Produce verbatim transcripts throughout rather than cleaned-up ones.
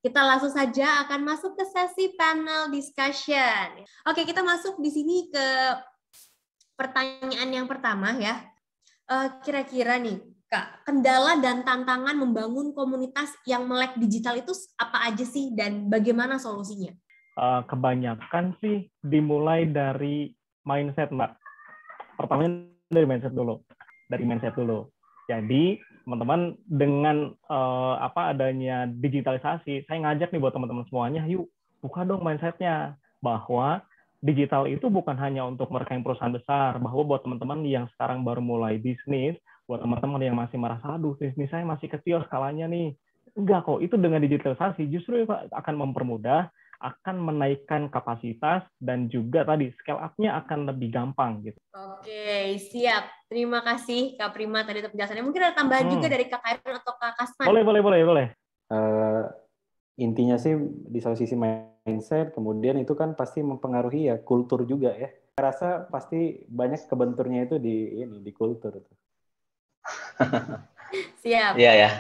Kita langsung saja akan masuk ke sesi panel discussion. Oke, kita masuk di sini ke pertanyaan yang pertama ya. Kira-kira nih, Kak, kendala dan tantangan membangun komunitas yang melek digital itu apa aja sih dan bagaimana solusinya? Uh, kebanyakan sih dimulai dari mindset, Mbak. Pertamanya dari mindset dulu, dari mindset dulu. Jadi teman-teman dengan uh, apa adanya digitalisasi, saya ngajak nih buat teman-teman semuanya, yuk buka dong mindsetnya bahwa digital itu bukan hanya untuk mereka yang perusahaan besar, bahwa buat teman-teman yang sekarang baru mulai bisnis, buat teman-teman yang masih merasa, aduh bisnis saya masih kecil skalanya nih. Enggak kok, itu dengan digitalisasi justru akan mempermudah, akan menaikkan kapasitas, dan juga tadi scale up-nya akan lebih gampang gitu. Oke, siap. Terima kasih Kak Prima tadi untuk penjelasannya. Mungkin ada tambahan hmm. juga dari Kak Khairul atau Kak Kasman? Boleh, boleh, boleh, boleh. Uh, intinya sih di satu sisi mindset, kemudian itu kan pasti mempengaruhi ya kultur juga ya. Saya rasa pasti banyak kebenturnya itu di ini di kultur. Siap. Iya ya.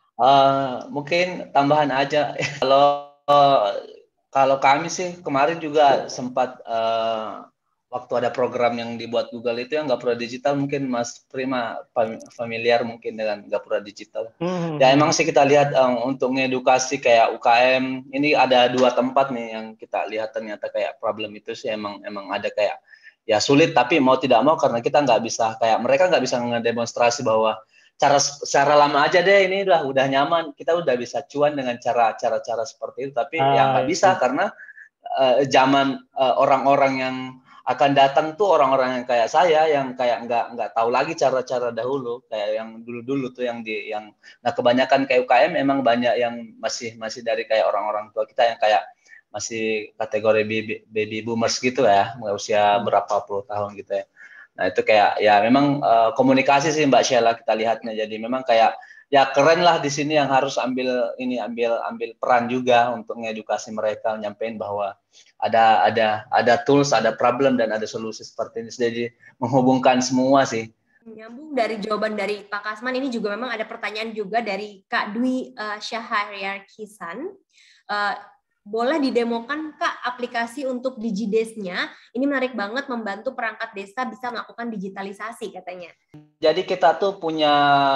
Uh, mungkin tambahan aja. Kalau uh, kalau kami sih kemarin juga sempat uh, waktu ada program yang dibuat Google itu yang Gapura Digital, mungkin Mas Prima familiar mungkin dengan Gapura Digital. Mm-hmm. Ya emang sih kita lihat um, untuk ngedukasi kayak U K M ini ada dua tempat nih yang kita lihat ternyata kayak problem itu sih emang emang ada kayak ya sulit, tapi mau tidak mau karena kita nggak bisa kayak mereka nggak bisa ngedemonstrasi bahwa cara secara lama aja deh ini udah udah nyaman, kita udah bisa cuan dengan cara cara cara seperti itu, tapi ah, ya nggak bisa itu. Karena uh, zaman uh, orang-orang yang akan datang tuh orang-orang yang kayak saya yang kayak nggak nggak tahu lagi cara-cara dahulu kayak yang dulu-dulu tuh yang di yang nah kebanyakan kayak U K M memang banyak yang masih masih dari kayak orang-orang tua kita yang kayak masih kategori baby, baby boomers gitu ya, usia berapa puluh tahun gitu ya. Nah itu kayak ya memang uh, komunikasi sih Mbak Sheila kita lihatnya, jadi memang kayak ya keren lah di sini yang harus ambil ini ambil ambil peran juga untuk mengedukasi mereka, nyampein bahwa ada ada ada tools, ada problem dan ada solusi seperti ini, jadi menghubungkan semua sih. Nyambung dari jawaban dari Pak Kasman, ini juga memang ada pertanyaan juga dari Kak Dwi uh, Syahriar Kisan. Uh, Boleh didemokan Kak aplikasi untuk DigiDes-nya? Ini menarik banget, membantu perangkat desa bisa melakukan digitalisasi katanya. Jadi kita tuh punya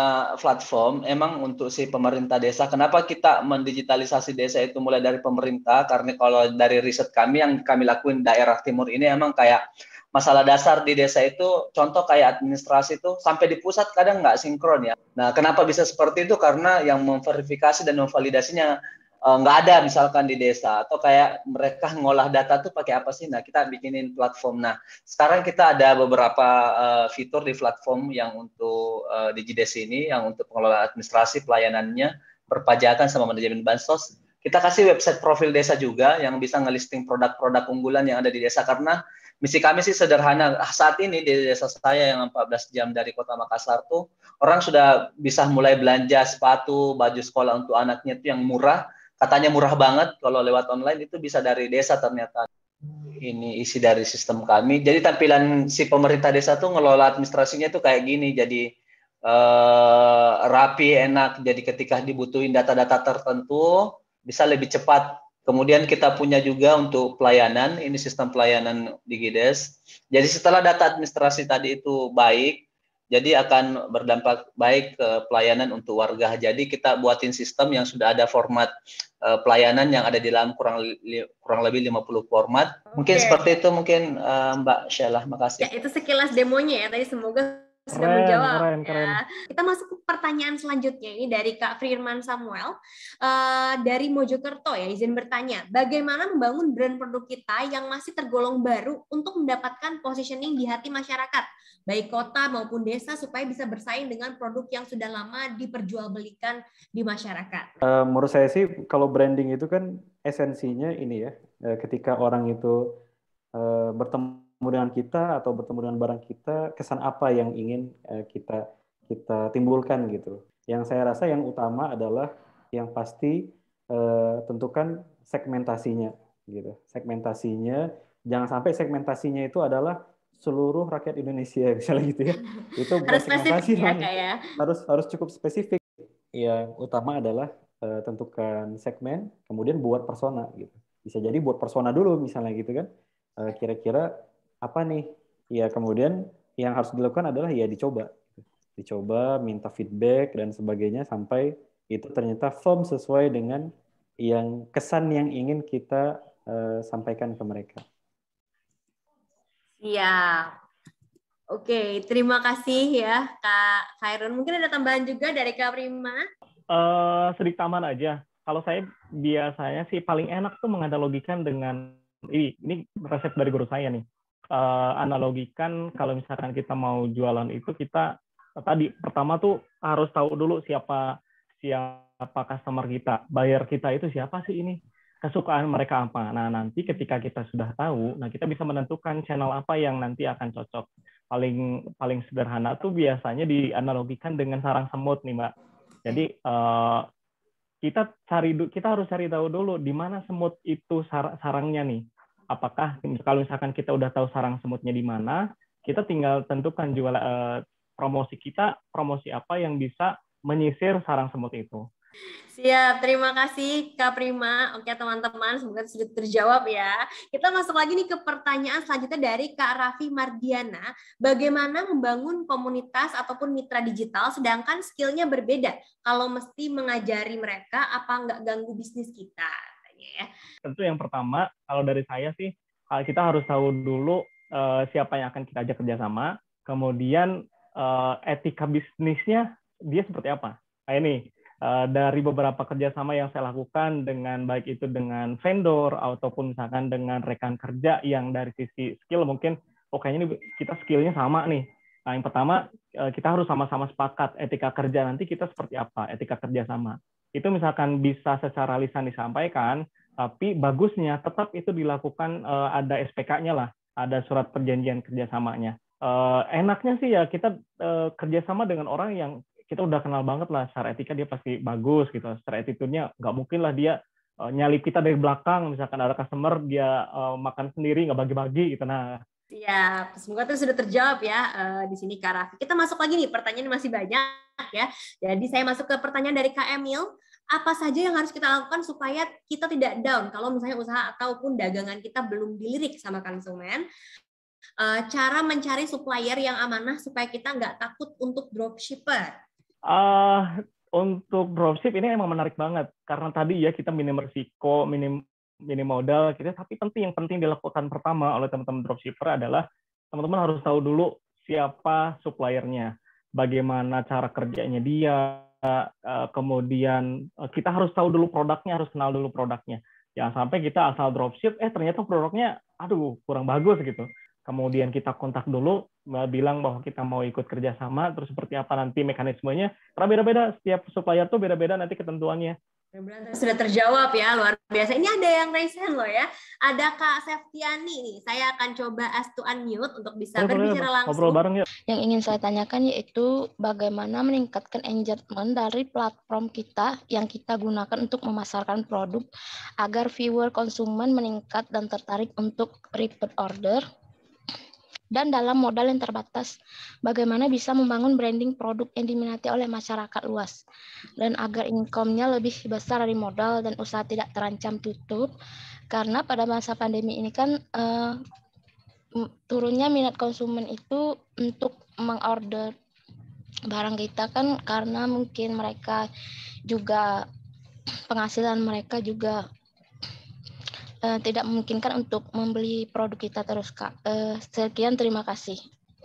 platform emang untuk si pemerintah desa. Kenapa kita mendigitalisasi desa itu mulai dari pemerintah? Karena kalau dari riset kami yang kami lakuin daerah timur ini emang kayak masalah dasar di desa itu, contoh kayak administrasi itu sampai di pusat kadang nggak sinkron ya. Nah kenapa bisa seperti itu? Karena yang memverifikasi dan memvalidasinya nggak uh, ada misalkan di desa, atau kayak mereka ngolah data tuh pakai apa sih? Nah kita bikinin platform. Nah sekarang kita ada beberapa uh, fitur di platform yang untuk uh, DigiDes ini, yang untuk pengelolaan administrasi pelayanannya, perpajakan sama manajemen bansos. Kita kasih website profil desa juga yang bisa ngelisting produk-produk unggulan yang ada di desa, karena misi kami sih sederhana. Saat ini di desa saya yang empat belas jam dari kota Makassar tuh orang sudah bisa mulai belanja sepatu, baju sekolah untuk anaknya itu yang murah. Katanya murah banget, kalau lewat online itu bisa dari desa ternyata. Ini isi dari sistem kami. Jadi tampilan si pemerintah desa tuh ngelola administrasinya tuh kayak gini. Jadi eh, rapi, enak. Jadi ketika dibutuhin data-data tertentu, bisa lebih cepat. Kemudian kita punya juga untuk pelayanan, ini sistem pelayanan DigiDes. Jadi setelah data administrasi tadi itu baik, jadi akan berdampak baik ke pelayanan untuk warga. Jadi kita buatin sistem yang sudah ada format uh, pelayanan yang ada di dalam kurang li, kurang lebih lima puluh format. Okay. Mungkin seperti itu mungkin uh, Mbak Sheila, makasih. Ya, itu sekilas demonya ya. Tadi semoga sudah keren, menjawab. Keren, keren. Ya. Kita masuk ke pertanyaan selanjutnya. Ini dari Kak Firman Samuel uh, dari Mojokerto ya. Izin bertanya, bagaimana membangun brand produk kita yang masih tergolong baru untuk mendapatkan positioning di hati masyarakat, baik kota maupun desa, supaya bisa bersaing dengan produk yang sudah lama diperjualbelikan di masyarakat? Uh, menurut saya sih kalau branding itu kan esensinya ini ya, uh, ketika orang itu uh, bertemu dengan kita atau bertemu dengan barang kita, kesan apa yang ingin uh, kita kita timbulkan gitu. Yang saya rasa yang utama adalah yang pasti uh, tentukan segmentasinya gitu. Segmentasinya jangan sampai segmentasinya itu adalah seluruh rakyat Indonesia misalnya gitu ya. Itu bukan harus segmentasi ya, kayak. harus harus cukup spesifik. Yang utama adalah uh, tentukan segmen, kemudian buat persona gitu. Bisa jadi buat persona dulu misalnya gitu kan. Uh, kira-kira apa nih? Ya kemudian yang harus dilakukan adalah ya dicoba. Dicoba, minta feedback dan sebagainya sampai itu ternyata firm sesuai dengan yang kesan yang ingin kita uh, sampaikan ke mereka. Iya. Oke, terima kasih ya Kak Khairun. Mungkin ada tambahan juga dari Kak Prima? Uh, sedikit tambahan aja. Kalau saya biasanya sih paling enak tuh menganalogikan dengan ini, ini resep dari guru saya nih. Uh, analogikan kalau misalkan kita mau jualan itu kita tadi pertama tuh harus tahu dulu siapa siapa customer kita, buyer kita itu siapa sih ini, kesukaan mereka apa. Nah nanti ketika kita sudah tahu, nah kita bisa menentukan channel apa yang nanti akan cocok. Paling paling sederhana tuh biasanya dianalogikan dengan sarang semut nih Mbak. Jadi uh, kita cari kita harus cari tahu dulu di mana semut itu sar sarangnya nih. Apakah kalau misalkan kita udah tahu sarang semutnya di mana, kita tinggal tentukan jual uh, promosi kita, promosi apa yang bisa menyisir sarang semut itu. Siap, terima kasih Kak Prima. Oke teman-teman, semoga sudah terjawab ya. Kita masuk lagi nih ke pertanyaan selanjutnya dari Kak Raffi Mardiana. Bagaimana membangun komunitas ataupun mitra digital sedangkan skillnya berbeda? Kalau mesti mengajari mereka, apa nggak ganggu bisnis kita? Ya. Tentu yang pertama, kalau dari saya sih, kita harus tahu dulu uh, siapa yang akan kita ajak kerjasama, kemudian uh, etika bisnisnya dia seperti apa. Nah ini, Uh, dari beberapa kerjasama yang saya lakukan dengan baik itu dengan vendor ataupun misalkan dengan rekan kerja yang dari sisi skill mungkin oh kayaknya ini kita skillnya sama nih. Nah yang pertama uh, kita harus sama-sama sepakat etika kerja nanti kita seperti apa etika kerjasama. Itu misalkan bisa secara lisan disampaikan, tapi bagusnya tetap itu dilakukan uh, ada S P K-nya lah, ada surat perjanjian kerjasamanya. Uh, enaknya sih ya kita uh, kerjasama dengan orang yang kita udah kenal banget lah, secara etika dia pasti bagus gitu, secara attitude-nya nggak mungkin lah dia uh, nyalip kita dari belakang, misalkan ada customer dia uh, makan sendiri nggak bagi-bagi gitu. Nah, ya semoga itu sudah terjawab ya uh, di sini Kak Raffi. Kita masuk lagi nih, pertanyaan masih banyak ya. Jadi saya masuk ke pertanyaan dari Kak Emil. Apa saja yang harus kita lakukan supaya kita tidak down kalau misalnya usaha ataupun dagangan kita belum dilirik sama konsumen? Uh, cara mencari supplier yang amanah supaya kita nggak takut untuk dropshipper. Uh, untuk dropship ini emang menarik banget karena tadi ya kita minim risiko, minim minim modal gitu. Tapi penting yang penting dilakukan pertama oleh teman-teman dropshipper adalah teman-teman harus tahu dulu siapa suppliernya, bagaimana cara kerjanya dia, uh, kemudian uh, kita harus tahu dulu produknya, harus kenal dulu produknya. Jangan sampai kita asal dropship, eh ternyata produknya, aduh kurang bagus gitu. Kemudian kita kontak dulu, bilang bahwa kita mau ikut kerjasama, terus seperti apa nanti mekanismenya. Karena beda-beda, setiap supplier tuh beda-beda nanti ketentuannya. Sudah terjawab ya, luar biasa. Ini ada yang raise hand loh ya. Ada Kak Septiani nih, saya akan coba ask to unmute untuk bisa boleh, berbicara boleh, langsung. Ngobrol bareng yuk. Yang ingin saya tanyakan yaitu bagaimana meningkatkan engagement dari platform kita yang kita gunakan untuk memasarkan produk agar viewer konsumen meningkat dan tertarik untuk repeat order. Dan dalam modal yang terbatas, bagaimana bisa membangun branding produk yang diminati oleh masyarakat luas. Dan agar income-nya lebih besar dari modal dan usaha tidak terancam tutup. Karena pada masa pandemi ini kan uh, turunnya minat konsumen itu untuk mengorder barang kita kan karena mungkin mereka juga, penghasilan mereka juga Uh, tidak memungkinkan untuk membeli produk kita terus, Kak. Uh, sekian, terima kasih.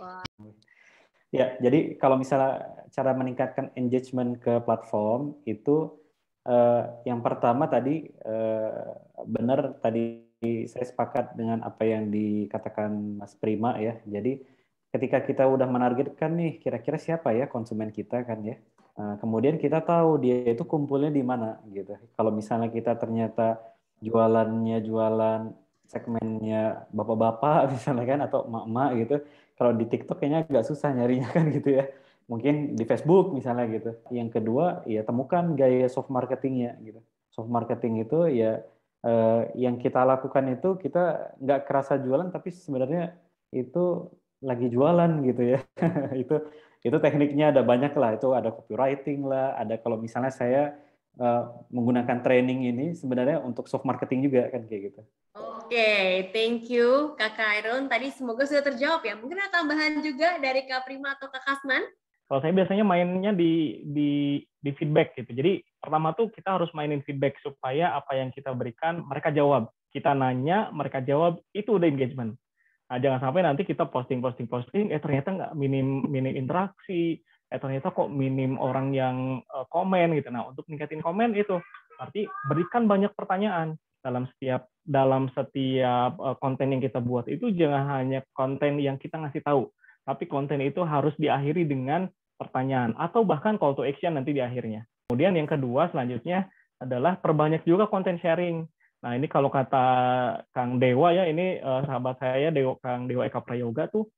Ya, jadi kalau misalnya cara meningkatkan engagement ke platform itu uh, yang pertama tadi uh, benar tadi saya sepakat dengan apa yang dikatakan Mas Prima ya. Jadi ketika kita udah menargetkan nih kira-kira siapa ya konsumen kita kan ya. Uh, kemudian kita tahu dia itu kumpulnya di mana gitu. Kalau misalnya kita ternyata jualannya jualan segmennya bapak-bapak misalnya kan atau emak-emak gitu, kalau di TikTok kayaknya agak susah nyarinya kan gitu ya, mungkin di Facebook misalnya gitu. Yang kedua ya temukan gaya soft marketingnya gitu. Soft marketing itu ya eh, yang kita lakukan itu kita nggak kerasa jualan tapi sebenarnya itu lagi jualan gitu ya. itu itu tekniknya ada banyak lah, itu ada copywriting lah, ada kalau misalnya saya uh, menggunakan training ini sebenarnya untuk soft marketing juga kan kayak gitu. Oke, okay, thank you Kak Khairun. Tadi semoga sudah terjawab ya. Mungkin ada tambahan juga dari Kak Prima atau Kak Kasman? Kalau saya biasanya mainnya di di di feedback gitu. Jadi pertama tuh kita harus mainin feedback supaya apa yang kita berikan mereka jawab. Kita nanya, mereka jawab, itu udah engagement. Nah, jangan sampai nanti kita posting posting posting, eh ternyata nggak minim minim interaksi, eh ternyata kok minim orang yang uh, komen gitu. Nah, untuk meningkatin komen itu berarti berikan banyak pertanyaan dalam setiap dalam setiap uh, konten yang kita buat. Itu jangan hanya konten yang kita ngasih tahu, tapi konten itu harus diakhiri dengan pertanyaan atau bahkan call to action nanti di akhirnya. Kemudian yang kedua selanjutnya adalah perbanyak juga konten sharing. Nah, ini kalau kata Kang Dewa ya, ini uh, sahabat saya Dewa, Kang Dewa Eka Prayoga tuh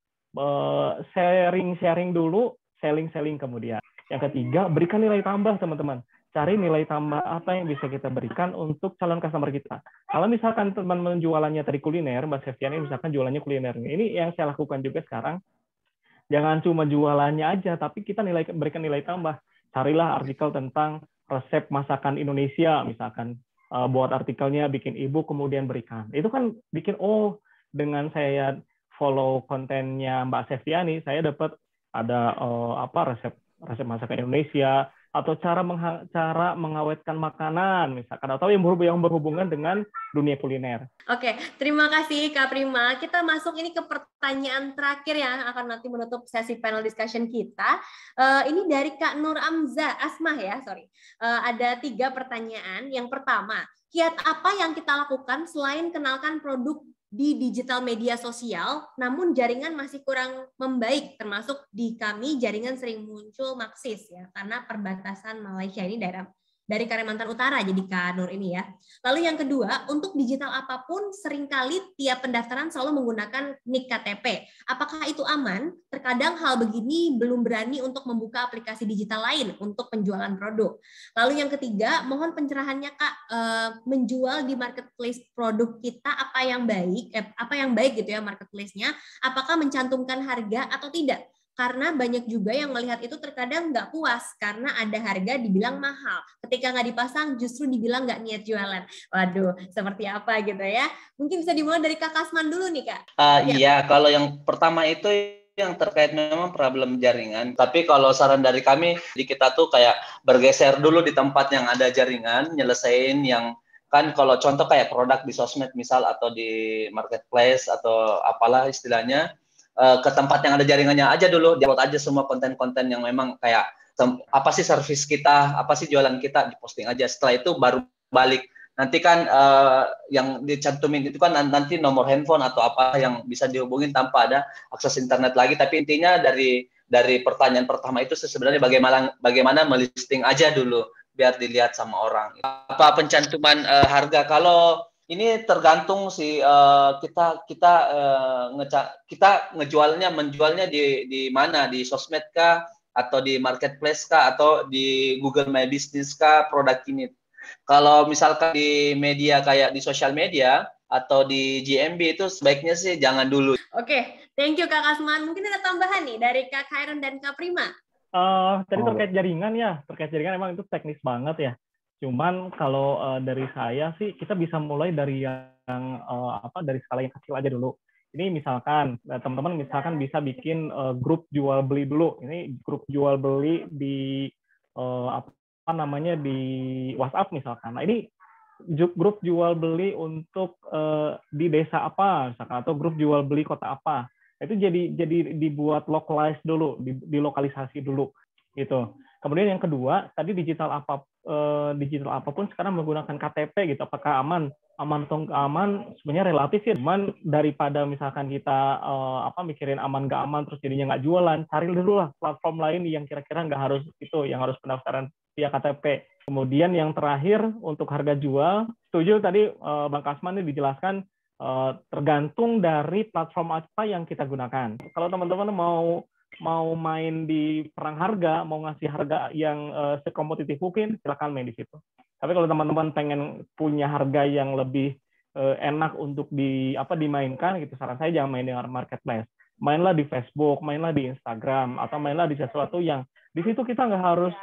uh, sharing-sharing dulu, selling-selling kemudian. Yang ketiga, berikan nilai tambah teman-teman. Cari nilai tambah apa yang bisa kita berikan untuk calon customer kita. Kalau misalkan teman-teman jualannya tadi kuliner, Mbak Septiani misalkan jualannya kuliner. Ini yang saya lakukan juga sekarang. Jangan cuma jualannya aja, tapi kita nilai berikan nilai tambah. Carilah artikel tentang resep masakan Indonesia misalkan. Uh, buat artikelnya, bikin ebook, kemudian berikan. Itu kan bikin, oh, dengan saya follow kontennya Mbak Septiani, saya dapat ada uh, apa resep resep masakan Indonesia, atau cara mengha cara mengawetkan makanan, misalkan, atau yang berhubungan, yang berhubungan dengan dunia kuliner. Oke, terima kasih Kak Prima. Kita masuk ini ke pertanyaan terakhir yang akan nanti menutup sesi panel discussion kita. Uh, ini dari Kak Nur Amza, Asmah ya, sorry. Uh, ada tiga pertanyaan. Yang pertama, kiat apa yang kita lakukan selain kenalkan produk di digital media sosial, namun jaringan masih kurang membaik, termasuk di kami jaringan sering muncul Maxis ya, karena perbatasan Malaysia ini daerah dari Kalimantan Utara, jadi Kak Nur ini ya. Lalu yang kedua, untuk digital apapun seringkali tiap pendaftaran selalu menggunakan nik K T P. Apakah itu aman? Terkadang hal begini belum berani untuk membuka aplikasi digital lain untuk penjualan produk. Lalu yang ketiga, mohon pencerahannya Kak, eh, menjual di marketplace produk kita apa yang baik, eh, apa yang baik gitu ya marketplace-nya, apakah mencantumkan harga atau tidak? Karena banyak juga yang melihat itu terkadang nggak puas karena ada harga dibilang mahal. Ketika nggak dipasang justru dibilang nggak niat jualan. Waduh, seperti apa gitu ya. Mungkin bisa dimulai dari Kak Kasman dulu nih Kak. Uh, ya. Iya, kalau yang pertama itu yang terkait memang problem jaringan. Tapi kalau saran dari kami, di kita tuh kayak bergeser dulu di tempat yang ada jaringan, nyelesain yang kan kalau contoh kayak produk di sosmed misal atau di marketplace atau apalah istilahnya, ke tempat yang ada jaringannya aja dulu, diupload aja semua konten-konten yang memang kayak apa sih service kita, apa sih jualan kita, diposting aja. Setelah itu baru balik. Nanti kan uh, yang dicantumin itu kan nanti nomor handphone atau apa yang bisa dihubungin tanpa ada akses internet lagi. Tapi intinya dari dari pertanyaan pertama itu sebenarnya bagaimana bagaimana melisting aja dulu biar dilihat sama orang. Apa pencantuman uh, harga? Kalau ini tergantung sih uh, kita kita uh, ngeca kita ngejualnya menjualnya di di mana, di sosmed kah atau di marketplace kah atau di Google My Business kah produk ini. Kalau misalkan di media kayak di sosial media atau di G M B itu sebaiknya sih jangan dulu. Oke, thank you Kak Kasman. Mungkin ada tambahan nih dari Kak Khairun dan Kak Prima. Uh, tadi terkait jaringan ya, terkait jaringan emang itu teknis banget ya. Cuman kalau uh, dari saya sih kita bisa mulai dari yang uh, apa dari skala yang kecil aja dulu. Ini misalkan teman-teman misalkan bisa bikin uh, grup jual beli dulu. Ini grup jual beli di uh, apa namanya di WhatsApp misalkan. Nah ini grup jual beli untuk uh, di desa apa misalkan atau grup jual beli kota apa. Itu jadi jadi dibuat localized dulu, di, dilokalisasi dulu gitu. Kemudian yang kedua, tadi digital apa eh, digital apapun sekarang menggunakan K T P gitu. Apakah aman? Aman atau nggak aman? Sebenarnya relatif ya. Cuman daripada misalkan kita eh, apa mikirin aman nggak aman terus jadinya nggak jualan, cari dulu lah platform lain yang kira-kira nggak harus itu, yang harus pendaftaran via K T P. Kemudian yang terakhir untuk harga jual, setuju tadi eh, Bang Kasman ini dijelaskan eh, tergantung dari platform apa yang kita gunakan. Kalau teman-teman mau mau main di perang harga, mau ngasih harga yang uh, sekompetitif mungkin, silakan main di situ. Tapi kalau teman-teman pengen punya harga yang lebih uh, enak untuk di apa dimainkan gitu, saran saya jangan main dengan marketplace. Mainlah di Facebook, mainlah di Instagram, atau mainlah di sesuatu yang di situ kita nggak harus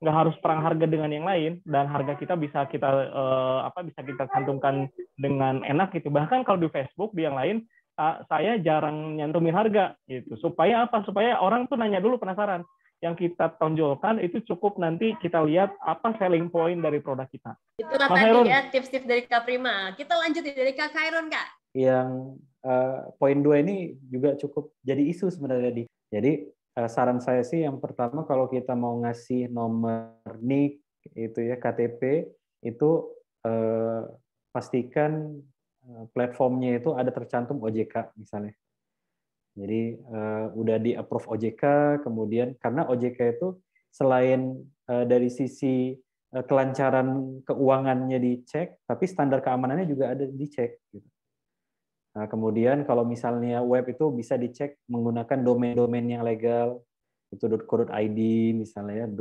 nggak harus perang harga dengan yang lain, dan harga kita bisa kita uh, apa bisa kita cantumkan dengan enak gitu. Bahkan kalau di Facebook di yang lain uh, saya jarang nyantumin harga gitu. Supaya apa? Supaya orang tuh nanya dulu, penasaran. Yang kita tonjolkan itu cukup nanti kita lihat apa selling point dari produk kita. Itulah Mas tadi Khairun. Ya tips-tips dari Kak Prima. Kita lanjut dari Kak Khairun, Kak. Yang uh, poin dua ini juga cukup jadi isu sebenarnya di. Jadi uh, saran saya sih yang pertama, kalau kita mau ngasih nomor N I K itu ya, K T P itu uh, pastikan uh, platformnya itu ada tercantum O J K misalnya. Jadi uh, udah di approve O J K, kemudian karena O J K itu selain uh, dari sisi uh, kelancaran keuangannya dicek, tapi standar keamanannya juga ada dicek. Gitu. Nah, kemudian kalau misalnya web itu bisa dicek menggunakan domain-domain yang legal, itu .co.id misalnya ya,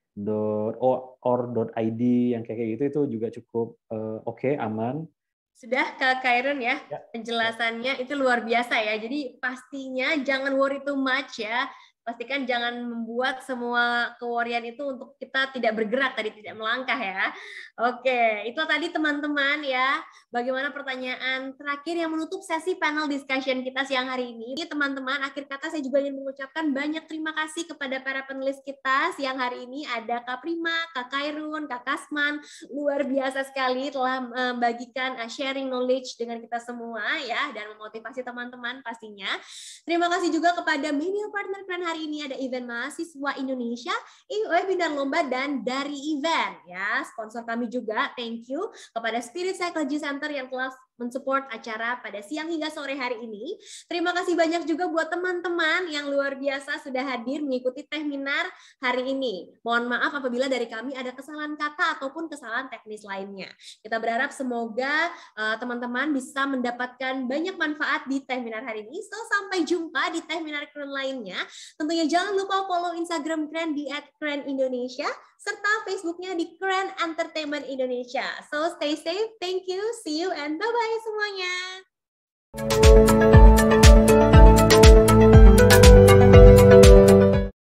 .or.id yang kayak gitu itu juga cukup uh, oke, okay, aman. Sudah Kak Khairun ya, ya, penjelasannya itu luar biasa ya. Jadi pastinya jangan worry too much ya. Pastikan jangan membuat semua keworian itu untuk kita tidak bergerak, tadi tidak melangkah ya. Oke, itu tadi teman-teman ya. Bagaimana pertanyaan terakhir yang menutup sesi panel discussion kita siang hari ini. Ini teman-teman, akhir kata saya juga ingin mengucapkan banyak terima kasih kepada para panelis kita siang hari ini. Ada Kak Prima, Kak Khairun, Kak Kasman. Luar biasa sekali telah membagikan sharing knowledge dengan kita semua ya, dan memotivasi teman-teman pastinya. Terima kasih juga kepada media partner keren hari ini, ada Event Mahasiswa Indonesia, webinar lomba, dan dari event ya. Sponsor kami juga, thank you kepada Spirit Psychology Center yang telah mensupport acara pada siang hingga sore hari ini. Terima kasih banyak juga buat teman-teman yang luar biasa sudah hadir mengikuti seminar hari ini. Mohon maaf apabila dari kami ada kesalahan kata ataupun kesalahan teknis lainnya. Kita berharap semoga teman-teman uh, bisa mendapatkan banyak manfaat di seminar hari ini. So, sampai jumpa di seminar keren lainnya. Tentunya jangan lupa follow Instagram Keren di at keren indonesia, serta Facebooknya di Keren Entertainment Indonesia. So, stay safe, thank you, see you, and bye-bye semuanya.